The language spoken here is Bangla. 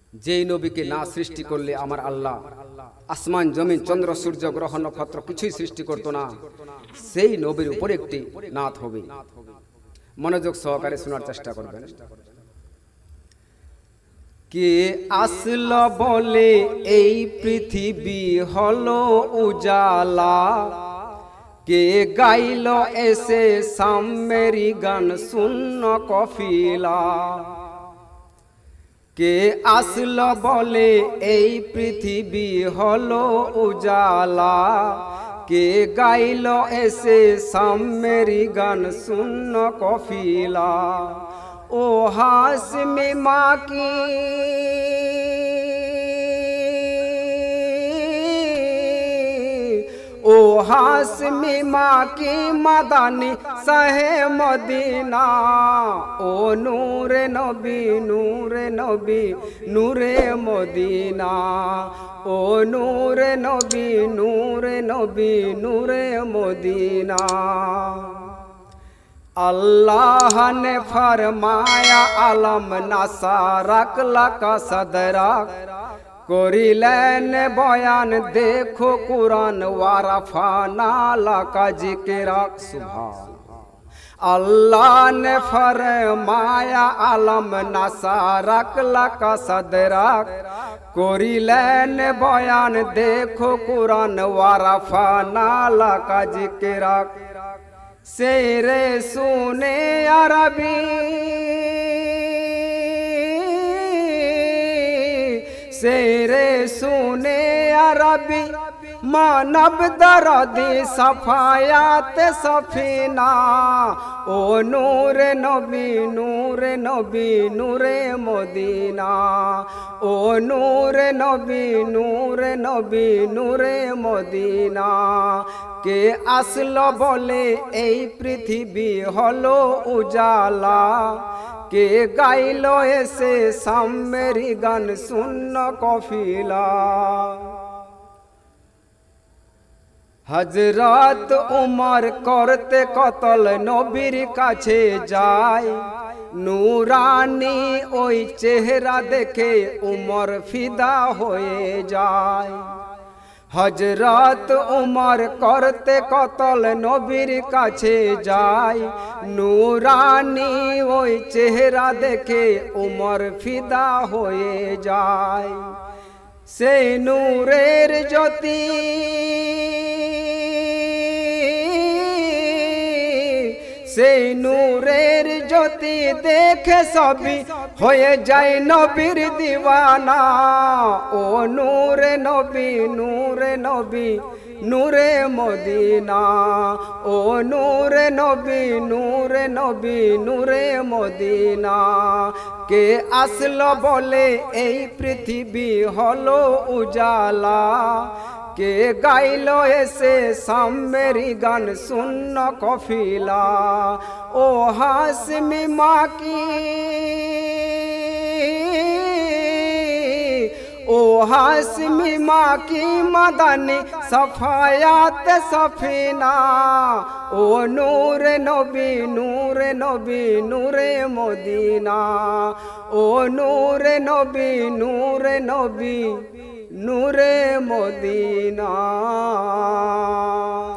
যেই নবীকে না সৃষ্টি করলে আমার আল্লাহ আসমান জমিন চন্দ্র সূর্য গ্রহ নক্ষত্র কিছুই সৃষ্টি করতো না, সেই নবীর উপর একটি নাত হবে। মনোযোগ সহকারে শোনার চেষ্টা করবেন। কে আসলো বলে এই পৃথিবী হলো উজালা, কে গাইল এসে সামেরি গান শূন্য কফিলা। কে আসলো বলে এই পৃথিবী হলো উজালা, কে গাইল এসে সামেরি গান শূন্য কফিলা। ও হাসমি মা কি ও হাসমি মা কি মাদানি সাহে মদিনা। ও নূরে নবী নূরে নবী নূরে মদিনা। ও নূরে নবী নূরে নবী নূরে মদিনা। अल्लाह ने फरमाया आलम नसारक लका सदरक, करिलेन बयान देखो कुरान वारफाना लका जिक्रक। सुभान अल्लाह ने फरमाया आलम नसारक लका सदरक, करिलेन बयान देखो कुरान वारफाना लका जिक्रक। शेरे सुने अरबी शेरे सुने अरबी मानव दरदी सफायात सफीना। ओ नूरे नबी नूरे नबी नूरे मदीना। ओ नूरे नबी नूरे नबी नूरे मदीना। কে আসলো বলে এই পৃথিবী হলো উজালা, কে গাইল এসে সামেরি গান শূন্য কফিলা। হযরত উমর করতে কতল নবীর কাছে যায়, নূরানি ওই চেহারা দেখে উমর ফিদা হয়ে যায়। হযরত উমর করতে কতল নবীর কাছে যায়, নূরানি ওই চেহারা দেখে উমর ফিদা হয়ে যায়। সেই নূরের জ্যোতি সেই নূরের জ্যোতি দেখে সবই হয়ে যায় নবীর দিওয়ানা। ও নূরে নবী নূরে নবী নূরে মদিনা। ও নূরে নবী নূরে নবী নূরে মদিনা। কে আসলো বলে এই পৃথিবী হলো উজালা, কে গাইল এসে সামেরি গান শূন্য কফিলা। ও হাসমি মা কি ও হাসমি মা কি মাদানি সফায়াত সফিনা। ও নূরে নবী নূরে নবী নূরে মদিনা। ও নূরে নবী নূরে নবী নূরে মদিনা।